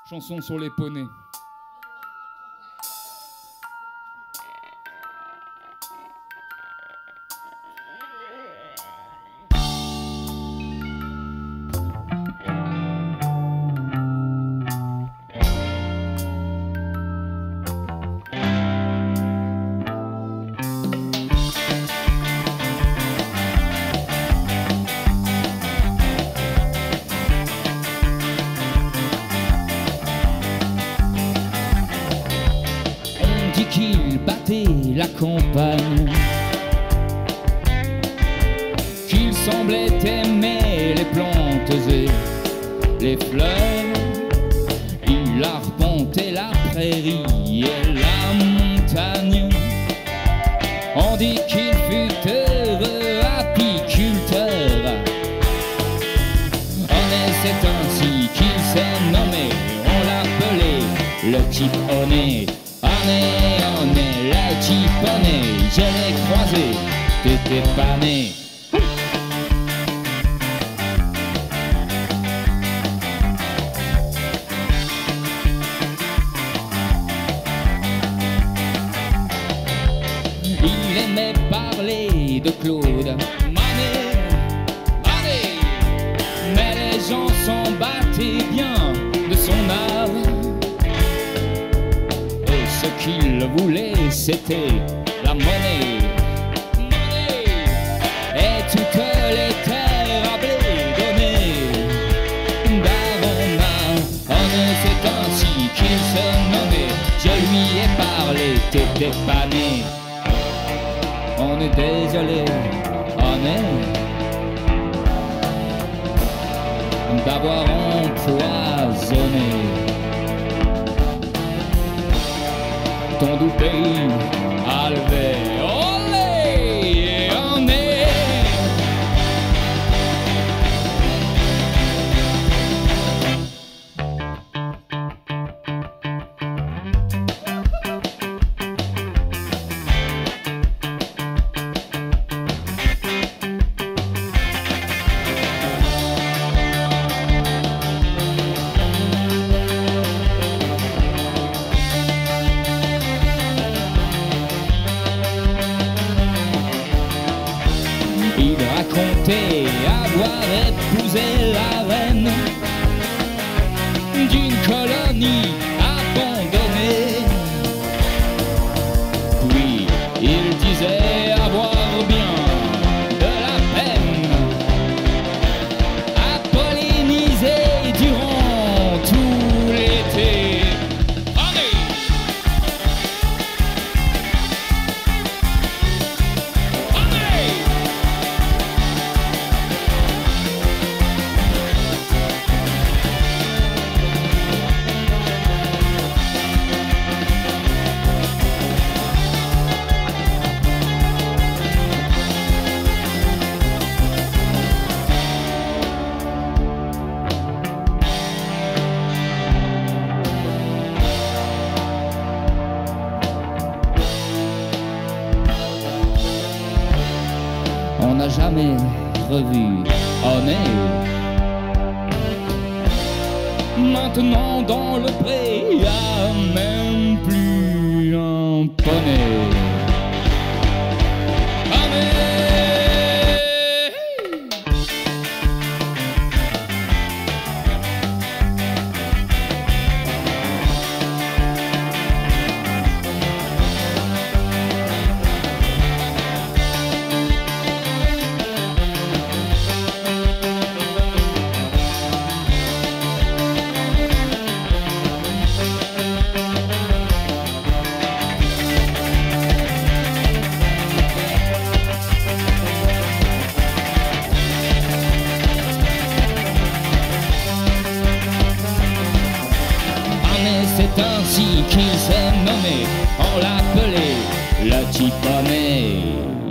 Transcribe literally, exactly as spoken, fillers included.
Chanson sur les poneys. Qu'il battait la campagne, qu'il semblait aimer les plantes et les fleurs. Il arpentait la prairie et la montagne. On dit qu'il fut heureux apiculteur. On est, c'est ainsi qu'il s'est nommé. On l'appelait le type honné. Honey, honey, le type honey, je l'ai croisé, t'étais pas né. Il aimait parler de Claude Monet, Monet, mais les gens s'en battaient bien de son art. Ce qu'il voulait, c'était la monnaie, monnaie, et toutes les terres à blé données d'Avona. On c'est ainsi qu'il se nommait. Je lui ai parlé, t'étais pas né. On est désolé, on est d'avoir empoisonné ton doux pays à lever. Olé, on est. Il racontait avoir épousé la reine d'une colonie abandonnée. Puis il disait avoir bien de la peine à polliniser durant tout l'été. Allez! Allez! On n'a jamais revu Honey. Maintenant dans le pré, y a même plus un poney. Honey. C'est ainsi qu'il s'est nommé, on l'appelait le type honné.